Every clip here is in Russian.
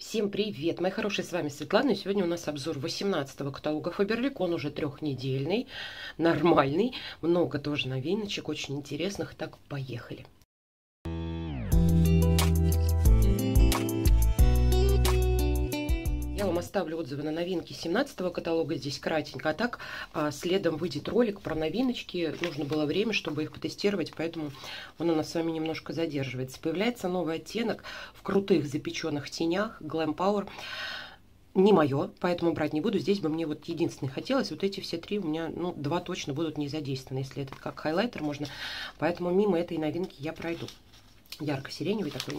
Всем привет, мои хорошие, с вами Светлана. И сегодня у нас обзор 18-го каталога Faberlic. Он уже трехнедельный, нормальный, много тоже новиночек, очень интересных. Так, поехали. Я вам оставлю отзывы на новинки 17-го каталога, здесь кратенько, а так следом выйдет ролик про новиночки. Нужно было время, чтобы их потестировать, поэтому он у нас с вами немножко задерживается. Появляется новый оттенок в крутых запеченных тенях Glam Power. Не мое, поэтому брать не буду. Здесь бы мне вот единственное хотелось. Вот эти все три у меня, ну, два точно будут не задействованы, если этот как хайлайтер можно. Поэтому мимо этой новинки я пройду. Ярко-сиреневый такой,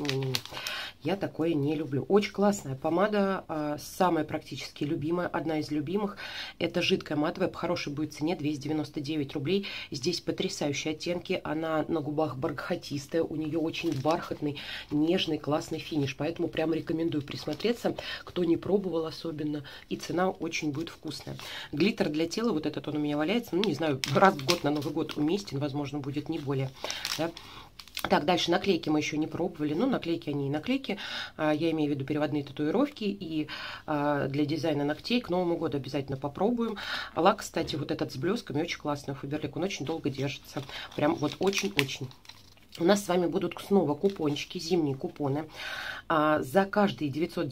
я такое не люблю. Очень классная помада, самая практически любимая, одна из любимых. Это жидкая матовая, по хорошей будет цене, 299 рублей. Здесь потрясающие оттенки, она на губах бархатистая, у нее очень бархатный, нежный, классный финиш. Поэтому прям рекомендую присмотреться, кто не пробовал особенно. И цена очень будет вкусная. Глиттер для тела, вот этот он у меня валяется, ну не знаю, раз в год на Новый год уместен, возможно, будет не более, да? Так, дальше наклейки мы еще не пробовали. Ну, наклейки они и наклейки. Я имею в виду переводные татуировки. И для дизайна ногтей к Новому году обязательно попробуем. Лак, кстати, вот этот с блесками очень классный у Faberlic. Он очень долго держится. Прям вот очень-очень. У нас с вами будут снова купончики, зимние купоны. За каждые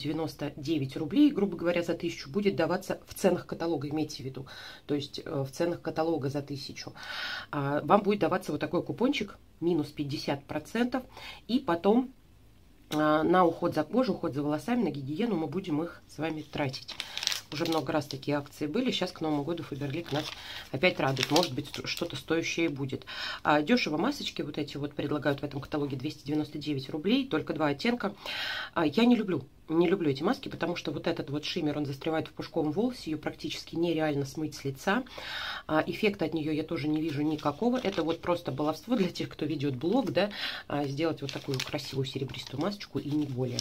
999 рублей, грубо говоря, за 1000 будет даваться в ценах каталога, имейте в виду. То есть в ценах каталога за 1000. Вам будет даваться вот такой купончик, минус 50%. И потом на уход за кожей, уход за волосами, на гигиену мы будем их с вами тратить. Уже много раз такие акции были. Сейчас к Новому году Faberlic нас опять радует. Может быть, что-то стоящее будет. Дешево масочки вот эти вот предлагают в этом каталоге 299 рублей. Только два оттенка. Я не люблю эти маски, потому что вот этот вот шиммер, он застревает в пушковом волосе. Ее практически нереально смыть с лица. Эффекта от нее я тоже не вижу никакого. Это вот просто баловство для тех, кто ведет блог, да, сделать вот такую красивую серебристую масочку и не более.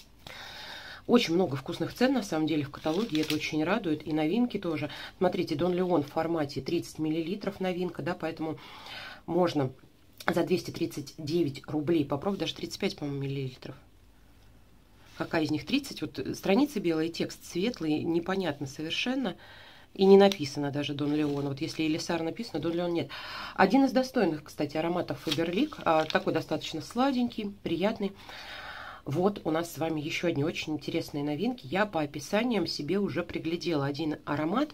Очень много вкусных цен, на самом деле, в каталоге. Это очень радует. И новинки тоже. Смотрите, Дон Леон в формате 30 мл новинка, да, поэтому можно за 239 рублей попробовать. Даже 35, по-моему, миллилитров. Какая из них 30? Вот страница белая, текст светлый, непонятно совершенно. И не написано даже Дон Леон. Вот если Элисар написано, Дон Леон нет. Один из достойных, кстати, ароматов Faberlic. Такой достаточно сладенький, приятный. Вот у нас с вами еще одни очень интересные новинки. Я по описаниям себе уже приглядела один аромат.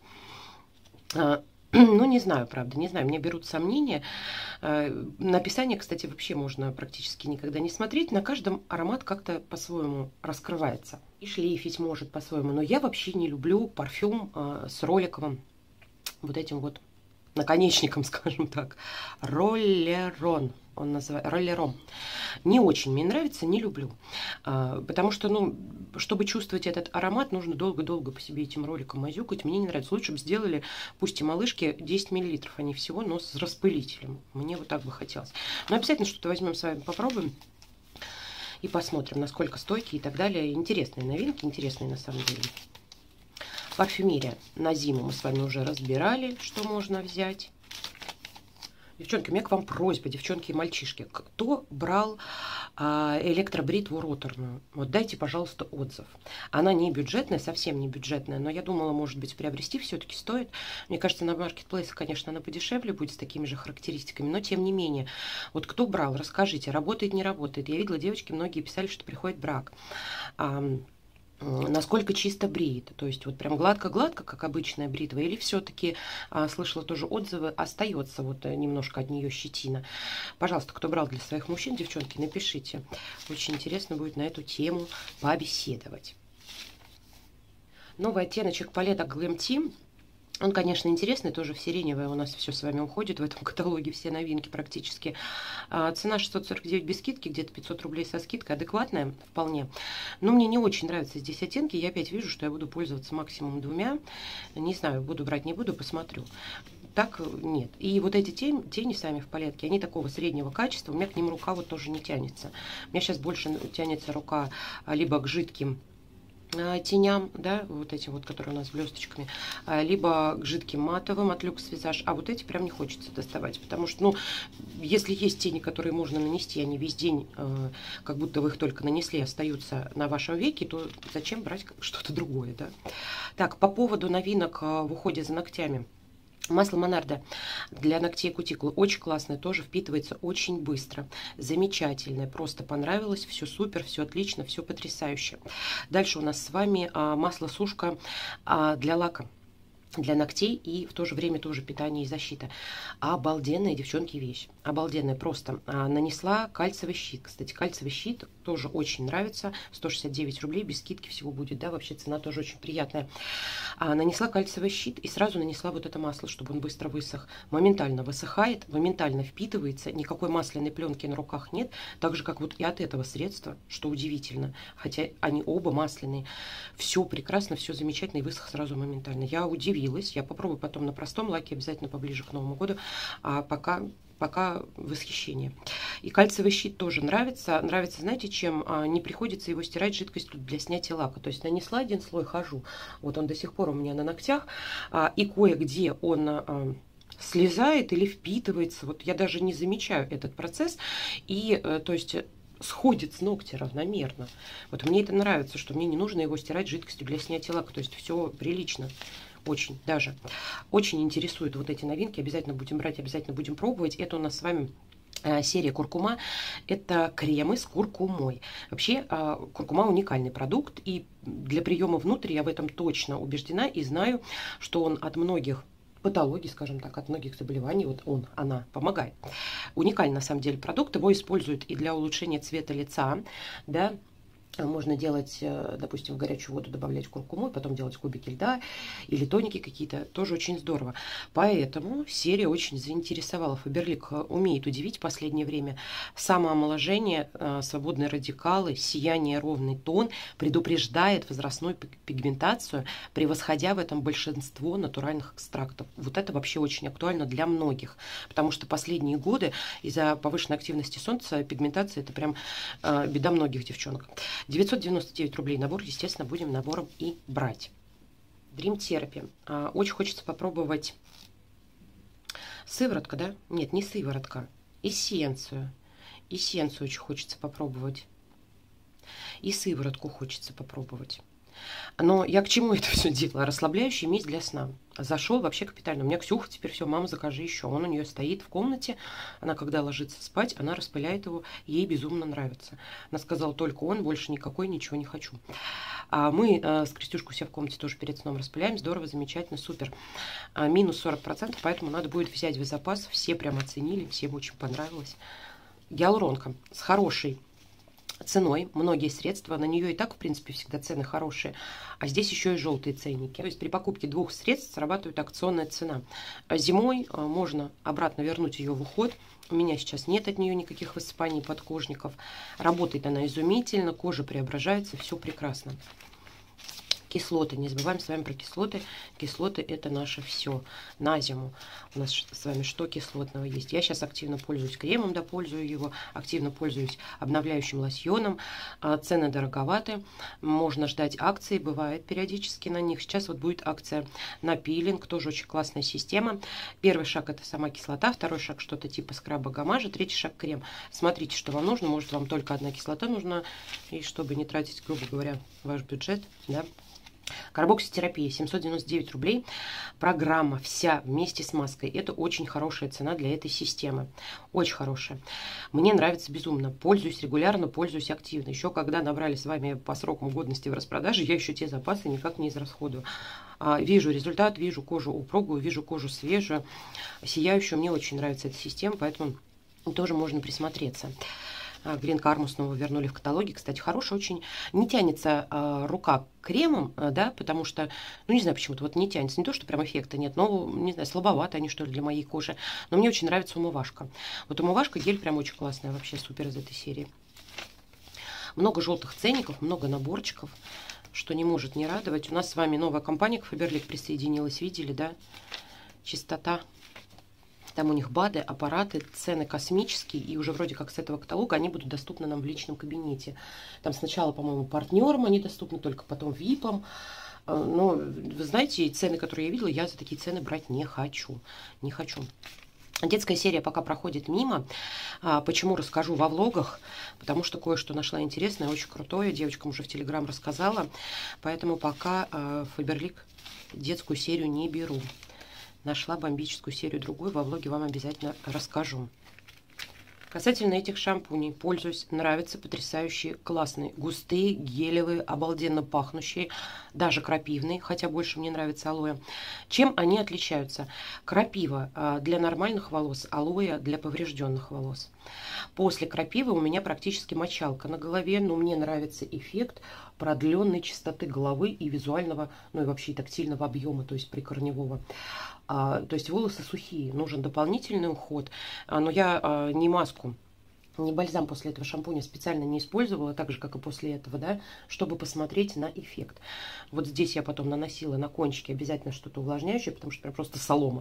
Ну, не знаю, правда, не знаю, мне берут сомнения. На описание, кстати, вообще можно практически никогда не смотреть. На каждом аромат как-то по-своему раскрывается. И шлейфить может по-своему. Но я вообще не люблю парфюм с роликовым вот этим вот наконечником, скажем так. Роллерон. Он называется роллером. Не очень мне нравится, не люблю. Потому что, ну, чтобы чувствовать этот аромат, нужно долго-долго по себе этим роликом мазюкать. Мне не нравится. Лучше бы сделали, пусть и малышки, 10 мл, а не всего, но с распылителем. Мне вот так бы хотелось. Но обязательно что-то возьмем с вами, попробуем. И посмотрим, насколько стойкие и так далее. Интересные новинки, интересные на самом деле. Парфюмерия на зиму мы с вами уже разбирали, что можно взять. Девчонки, у меня к вам просьба, девчонки и мальчишки. Кто брал электробритву роторную? Вот дайте, пожалуйста, отзыв. Она не бюджетная, совсем не бюджетная, но я думала, может быть, приобрести все-таки стоит. Мне кажется, на маркетплейсе, конечно, она подешевле будет с такими же характеристиками, но тем не менее. Вот кто брал, расскажите, работает, не работает. Я видела, девочки многие писали, что приходит брак. Насколько чисто бреет, то есть вот прям гладко-гладко, как обычная бритва, или все-таки, слышала тоже отзывы, остается вот немножко от нее щетина. Пожалуйста, кто брал для своих мужчин, девчонки, напишите. Очень интересно будет на эту тему побеседовать. Новый оттеночек палеток Glam Team. Он, конечно, интересный, тоже в сиреневое у нас все с вами уходит в этом каталоге, все новинки практически. Цена 649 без скидки, где-то 500 рублей со скидкой, адекватная вполне. Но мне не очень нравятся здесь оттенки, я опять вижу, что я буду пользоваться максимум двумя. Не знаю, буду брать, не буду, посмотрю. Так нет. И вот эти тени сами в палетке, они такого среднего качества, у меня к ним рука вот тоже не тянется. У меня сейчас больше тянется рука либо к жидким теням, да, вот этим вот, которые у нас с блесточками, либо к жидким матовым от Люкс Визаж, а вот эти прям не хочется доставать, потому что, ну, если есть тени, которые можно нанести, они весь день, как будто вы их только нанесли, остаются на вашем веке, то зачем брать что-то другое, да? Так, по поводу новинок в уходе за ногтями. Масло Монардо для ногтей и кутикулы очень классное, тоже впитывается очень быстро. Замечательное, просто понравилось, все супер, все отлично, все потрясающе. Дальше у нас с вами масло-сушка для лака. Для ногтей и в то же время тоже питание и защита. Обалденная, девчонки, вещь. Обалденная просто. Нанесла кальциевый щит. Кстати, кальциевый щит тоже очень нравится. 169 рублей, без скидки всего будет, да, вообще цена тоже очень приятная. Нанесла кальциевый щит и сразу нанесла вот это масло, чтобы он быстро высох. Моментально высыхает, моментально впитывается, никакой масляной пленки на руках нет. Так же, как вот и от этого средства, что удивительно. Хотя они оба масляные. Все прекрасно, все замечательно и высох сразу моментально. Я удивилась. Я попробую потом на простом лаке, обязательно поближе к Новому году, а пока восхищение. И кальциевый щит тоже нравится. Нравится, знаете, чем? Не приходится его стирать жидкостью для снятия лака. То есть нанесла один слой, хожу. Вот он до сих пор у меня на ногтях. И кое-где он слезает или впитывается. Вот я даже не замечаю этот процесс. И, то есть, сходит с ногтя равномерно. Вот мне это нравится, что мне не нужно его стирать жидкостью для снятия лака. То есть все прилично. Очень даже. Очень интересуют вот эти новинки. Обязательно будем брать, обязательно будем пробовать. Это у нас с вами серия куркума. Это кремы с куркумой. Вообще куркума уникальный продукт. И для приема внутрь я в этом точно убеждена и знаю, что он от многих патологий, скажем так, от многих заболеваний, вот она помогает. Уникальный на самом деле продукт. Его используют и для улучшения цвета лица, да. Можно делать, допустим, в горячую воду добавлять куркуму, и потом делать кубики льда или тоники какие-то. Тоже очень здорово. Поэтому серия очень заинтересовала. Фаберлик умеет удивить в последнее время. Самоомоложение, свободные радикалы, сияние, ровный тон, предупреждает возрастную пигментацию, превосходя в этом большинство натуральных экстрактов. Вот это вообще очень актуально для многих. Потому что последние годы из-за повышенной активности солнца пигментация — это прям беда многих девчонок. 999 рублей набор, естественно, будем набором и брать. Dream Therapy. Очень хочется попробовать сыворотка, да? Нет, не сыворотка. Эссенцию. Эссенцию очень хочется попробовать. И сыворотку хочется попробовать. Но я к чему это все делала? Расслабляющий мисс для сна. Зашел вообще капитально. У меня Ксюха теперь все, мама, закажи еще. Он у нее стоит в комнате. Она, когда ложится спать, она распыляет его. Ей безумно нравится. Она сказала, только он, больше никакой, ничего не хочу. А мы с Крестюшкой все в комнате тоже перед сном распыляем. Здорово, замечательно, супер. Минус 40%, поэтому надо будет взять в запас. Все прям оценили, всем очень понравилось. Гиалуронка с хорошей ценой, многие средства, на нее и так, в принципе, всегда цены хорошие, а здесь еще и желтые ценники. То есть при покупке двух средств срабатывает акционная цена. Зимой можно обратно вернуть ее в уход. У меня сейчас нет от нее никаких высыпаний, подкожников. Работает она изумительно, кожа преображается, все прекрасно. Кислоты. Не забываем с вами про кислоты. Кислоты — это наше все на зиму. У нас с вами что кислотного есть? Я сейчас активно пользуюсь кремом, да, пользую его. Активно пользуюсь обновляющим лосьоном. Цены дороговаты. Можно ждать акции. Бывает периодически на них. Сейчас вот будет акция на пилинг. Тоже очень классная система. Первый шаг — это сама кислота. Второй шаг — что-то типа скраба гамажа. Третий шаг — крем. Смотрите, что вам нужно. Может, вам только одна кислота нужна. И чтобы не тратить, грубо говоря, ваш бюджет, да. Карбокситерапия 799 рублей. Программа вся вместе с маской. Это очень хорошая цена для этой системы. Очень хорошая. Мне нравится безумно. Пользуюсь регулярно, пользуюсь активно. Еще когда набрали с вами по срокам годности в распродаже, я еще те запасы никак не израсходую. Вижу результат, вижу кожу упругую, вижу кожу свежую, сияющую. Мне очень нравится эта система, поэтому тоже можно присмотреться. Грин Карму снова вернули в каталоге. Кстати, хорошая очень. Не тянется рука кремом, да, потому что, ну, не знаю, почему-то вот не тянется. Не то, что прям эффекта нет, но, не знаю, слабовато они, что ли, для моей кожи. Но мне очень нравится умывашка. Вот умывашка, гель прям очень классная, вообще супер из этой серии. Много желтых ценников, много наборчиков, что не может не радовать. У нас с вами новая компания к Фаберлик присоединилась, видели, да? Чистота. Там у них БАДы, аппараты, цены космические, и уже вроде как с этого каталога они будут доступны нам в личном кабинете. Там сначала, по-моему, партнерам они доступны, только потом ВИПам. Но, вы знаете, цены, которые я видела, я за такие цены брать не хочу. Не хочу. Детская серия пока проходит мимо. Почему, расскажу во влогах, потому что кое-что нашла интересное, очень крутое. Девочкам уже в Телеграм рассказала. Поэтому пока Фаберлик детскую серию не беру. Нашла бомбическую серию другую, во влоге вам обязательно расскажу. Касательно этих шампуней, пользуюсь, нравятся, потрясающие, классные, густые, гелевые, обалденно пахнущие, даже крапивные, хотя больше мне нравится алоэ. Чем они отличаются? Крапива для нормальных волос, алоэ для поврежденных волос. После крапивы у меня практически мочалка на голове, но мне нравится эффект продленной чистоты головы и визуального, ну и вообще тактильного объема, то есть прикорневого. То есть волосы сухие, нужен дополнительный уход. Но я не маску, не бальзам после этого шампуня специально не использовала, так же, как и после этого, да, чтобы посмотреть на эффект. Вот здесь я потом наносила на кончики обязательно что-то увлажняющее, потому что прям просто солома.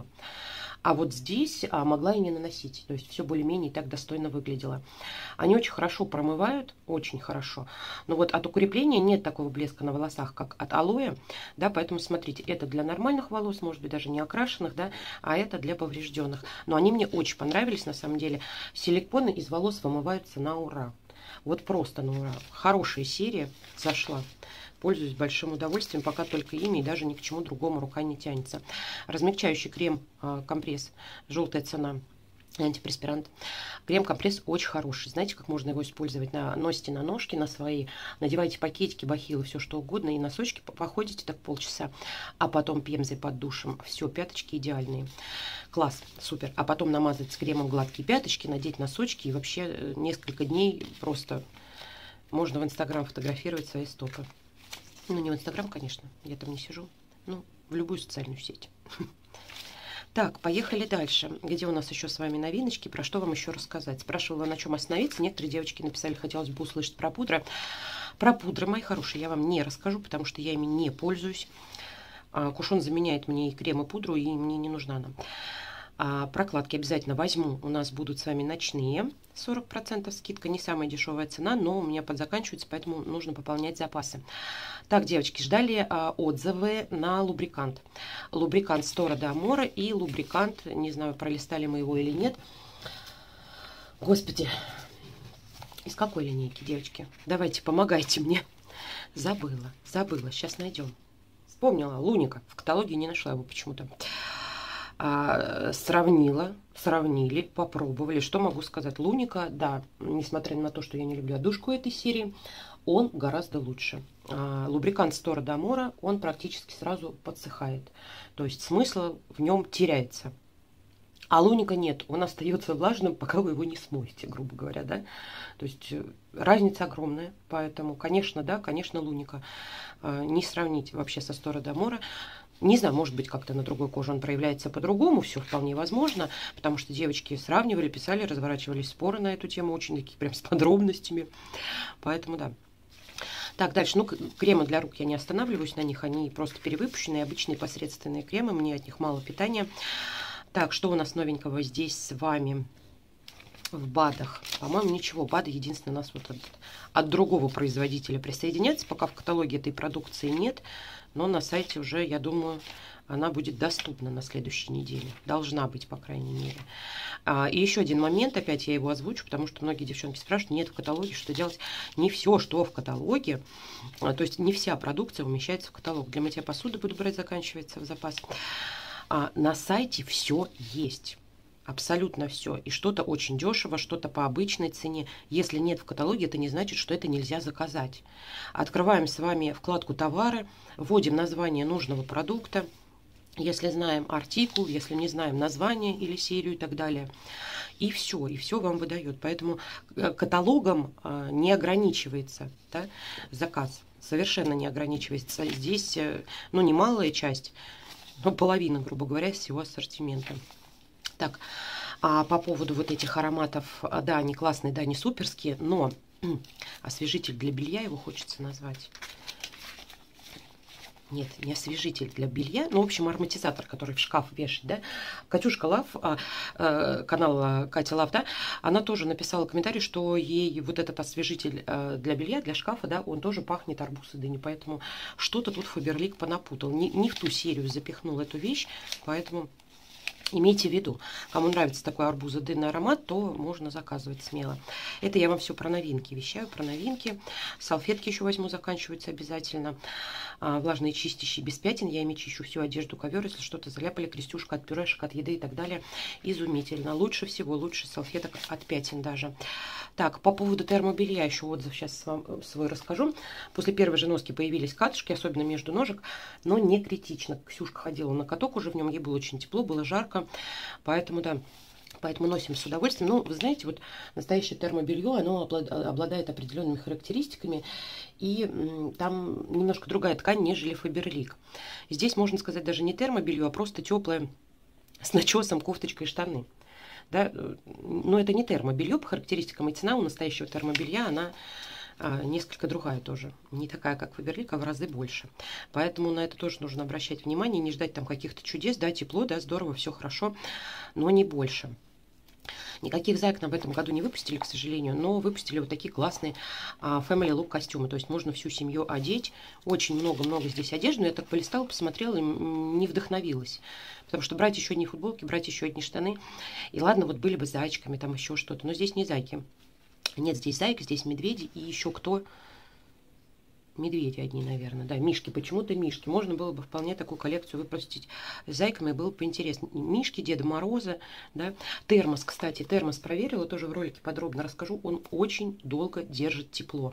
А вот здесь могла и не наносить. То есть все более-менее так достойно выглядело. Они очень хорошо промывают, очень хорошо. Но вот от укрепления нет такого блеска на волосах, как от алоэ. Да, поэтому смотрите, это для нормальных волос, может быть, даже не окрашенных, да, а это для поврежденных. Но они мне очень понравились, на самом деле. Силиконы из волос вымываются на ура. Вот просто на ура. Хорошая серия зашла. Пользуюсь большим удовольствием, пока только ими, и даже ни к чему другому рука не тянется. Размягчающий крем-компресс, желтая цена, антипреспирант. Крем-компресс очень хороший. Знаете, как можно его использовать? Носите на ножки, на свои, надевайте пакетики, бахилы, все что угодно, и носочки походите так полчаса, а потом пемзой под душем. Все, пяточки идеальные. Класс, супер. А потом намазать с кремом гладкие пяточки, надеть носочки, и вообще несколько дней просто можно в Инстаграм фотографировать свои стопы. Ну, не в Инстаграм, конечно, я там не сижу. Ну, в любую социальную сеть. Так, поехали дальше. Где у нас еще с вами новиночки? Про что вам еще рассказать? Спрашивала, на чем остановиться. Некоторые девочки написали, хотелось бы услышать про пудры. Про пудры, мои хорошие, я вам не расскажу, потому что я ими не пользуюсь. Кушон заменяет мне и крем, и пудру, и мне не нужна она. Прокладки обязательно возьму. У нас будут с вами ночные. 40% скидка. Не самая дешевая цена, но у меня подзаканчивается, поэтому нужно пополнять запасы. Так, девочки, ждали отзывы на лубрикант. Лубрикант Стора де Амора и лубрикант, не знаю, пролистали мы его или нет. Господи, из какой линейки, девочки? Давайте, помогайте мне. Забыла. Сейчас найдем. Вспомнила. Луника. В каталоге не нашла его почему-то. Сравнили, попробовали. Что могу сказать? Луника, да, несмотря на то, что я не люблю отдушку этой серии, он гораздо лучше. Лубрикант Стора де Амора, он практически сразу подсыхает. То есть смысл в нем теряется. А луника нет, он остается влажным, пока вы его не смоете, грубо говоря, да. То есть разница огромная, поэтому, конечно, да, конечно, луника. Не сравнить вообще со Стора де Амора. Не знаю, может быть, как-то на другой коже он проявляется по-другому, все вполне возможно, потому что девочки сравнивали, писали, разворачивались споры на эту тему, очень такие прям с подробностями, поэтому да. Так, дальше, ну, кремы для рук я не останавливаюсь на них, они просто перевыпущенные, обычные посредственные кремы, мне от них мало питания. Так, что у нас новенького здесь с вами в БАДах? По-моему, ничего, БАДы единственное у нас вот от другого производителя присоединяется, пока в каталоге этой продукции нет. Но на сайте уже, я думаю, она будет доступна на следующей неделе. Должна быть, по крайней мере. И еще один момент, опять я его озвучу, потому что многие девчонки спрашивают, нет в каталоге, что делать. Не все, что в каталоге, то есть не вся продукция умещается в каталог. Для мытья посуды буду брать, заканчивается в запас. На сайте все есть. Абсолютно все. И что-то очень дешево, что-то по обычной цене. Если нет в каталоге, это не значит, что это нельзя заказать. Открываем с вами вкладку «Товары», вводим название нужного продукта. Если знаем артикул, если не знаем название или серию и так далее. И все вам выдает. Поэтому каталогом не ограничивается, да, заказ. Совершенно не ограничивается. Здесь, ну, немалая часть, ну, половина, грубо говоря, всего ассортимента. Так, по поводу вот этих ароматов, да, они классные, да, они суперские, но освежитель для белья его хочется назвать. Нет, не освежитель для белья, ну, в общем, ароматизатор, который в шкаф вешать, да. Катюшка Лав, канал Катя Лав, да, она тоже написала комментарий, что ей вот этот освежитель для белья, для шкафа, да, он тоже пахнет арбуз и дыни, поэтому что-то тут Фаберлик понапутал, не в ту серию запихнул эту вещь, поэтому... Имейте в виду, кому нравится такой арбузо-дынный аромат, то можно заказывать смело. Это я вам все про новинки вещаю, про новинки. Салфетки еще возьму, заканчиваются обязательно. Влажные чистящие без пятен. Я ими чищу всю одежду, ковер, если что-то заляпали, крестюшка от пюрешек, от еды и так далее. Изумительно. Лучше всего, лучше салфеток от пятен даже. Так, по поводу термобелья еще отзыв сейчас вам свой расскажу. После первой же носки появились катышки, особенно между ножек, но не критично. Ксюшка ходила на каток уже в нем, ей было очень тепло, было жарко. Поэтому, да, поэтому носим с удовольствием. Но, вы знаете, вот настоящее термобелье, оно обладает определенными характеристиками, и там немножко другая ткань, нежели Фаберлик. Здесь, можно сказать, даже не термобелье, а просто теплое с начесом, кофточкой и штаны. Да? Но это не термобелье по характеристикам, и цена у настоящего термобелья, она... несколько другая тоже. Не такая, как Фаберлик, а в разы больше. Поэтому на это тоже нужно обращать внимание, не ждать там каких-то чудес. Да, тепло, да, здорово, все хорошо, но не больше. Никаких зайк в этом году не выпустили, к сожалению, но выпустили вот такие классные Family Look костюмы. То есть можно всю семью одеть. Очень много-много здесь одежды. Но я так полистала, посмотрела и не вдохновилась. Потому что брать еще одни футболки, брать еще одни штаны. И ладно, вот были бы зайчиками, там еще что-то. Но здесь не зайки. Нет, здесь зайка, здесь медведи и еще кто? Медведи одни, наверное. Да, мишки. Почему-то мишки. Можно было бы вполне такую коллекцию выпустить с зайками, было бы интересно. Мишки, Деда Мороза, да. Термос, кстати, термос проверила, тоже в ролике подробно расскажу. Он очень долго держит тепло.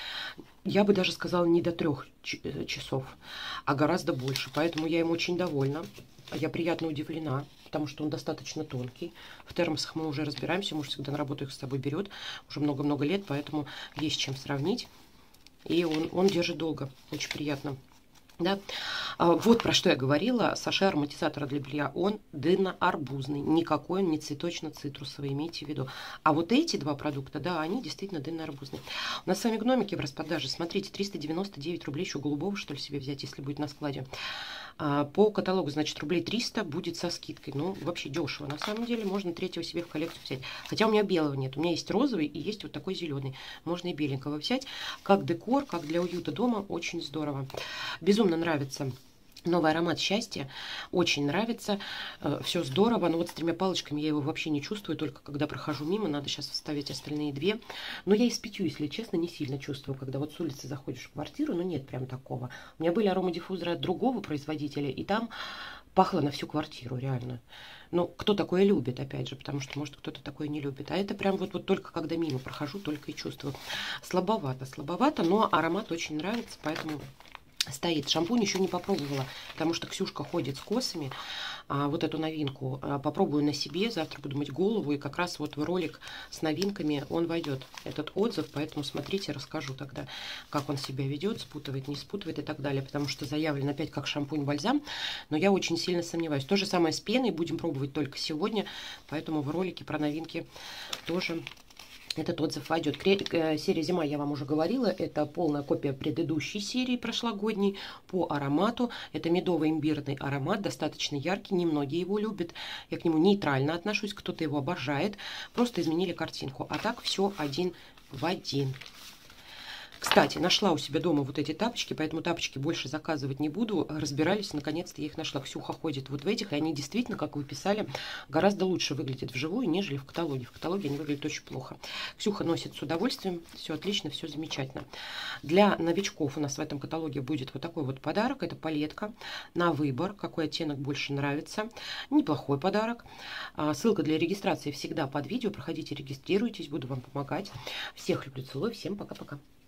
Я бы даже сказала не до 3 часов, а гораздо больше. Поэтому я им очень довольна. Я приятно удивлена, потому что он достаточно тонкий. В термосах мы уже разбираемся, муж всегда на работу их с собой берет. Уже много-много лет, поэтому есть чем сравнить. И он держит долго, очень приятно. Да? Вот про что я говорила. Саше ароматизатора для белья, он дынно-арбузный. Никакой он не цветочно-цитрусовый, имейте в виду. А вот эти два продукта, да, они действительно дынно-арбузные. У нас с вами гномики в распродаже. Смотрите, 399 рублей, еще голубого, что ли, себе взять, если будет на складе. По каталогу, значит, рублей 300 будет со скидкой. Ну, вообще дешево. На самом деле, можно третьего себе в коллекцию взять. Хотя у меня белого нет. У меня есть розовый и есть вот такой зеленый. Можно и беленького взять. Как декор, как для уюта дома. Очень здорово. Безумно нравится новый аромат счастья. Очень нравится. Все здорово. Но вот с 3 палочками я его вообще не чувствую. Только когда прохожу мимо, надо сейчас вставить остальные 2. Но я и с 5, если честно, не сильно чувствую. Когда вот с улицы заходишь в квартиру, но нет прям такого. У меня были аромадиффузоры от другого производителя, и там пахло на всю квартиру, реально. Ну, кто такое любит, опять же, потому что, может, кто-то такое не любит. А это прям вот только когда мимо прохожу, только и чувствую. Слабовато, но аромат очень нравится, поэтому... Стоит. Шампунь еще не попробовала, потому что Ксюшка ходит с косами. Вот эту новинку попробую на себе. Завтра буду мыть голову. И как раз вот в ролик с новинками он войдет, этот отзыв. Поэтому смотрите, расскажу тогда, как он себя ведет, спутывает, не спутывает и так далее. Потому что заявлен опять как шампунь-бальзам. Но я очень сильно сомневаюсь. То же самое с пеной. Будем пробовать только сегодня. Поэтому в ролике про новинки тоже... Этот отзыв войдет. Серия «Зима» я вам уже говорила. Это полная копия предыдущей серии прошлогодней по аромату. Это медово-имбирный аромат, достаточно яркий. Немногие его любят. Я к нему нейтрально отношусь. Кто-то его обожает. Просто изменили картинку. А так все один в один. Кстати, нашла у себя дома вот эти тапочки, поэтому тапочки больше заказывать не буду. Разбирались, наконец-то я их нашла. Ксюха ходит вот в этих, и они действительно, как вы писали, гораздо лучше выглядят вживую, нежели в каталоге. В каталоге они выглядят очень плохо. Ксюха носит с удовольствием, все отлично, все замечательно. Для новичков у нас в этом каталоге будет вот такой вот подарок. Это палетка на выбор, какой оттенок больше нравится. Неплохой подарок. Ссылка для регистрации всегда под видео. Проходите, регистрируйтесь, буду вам помогать. Всех люблю, целую, всем пока-пока.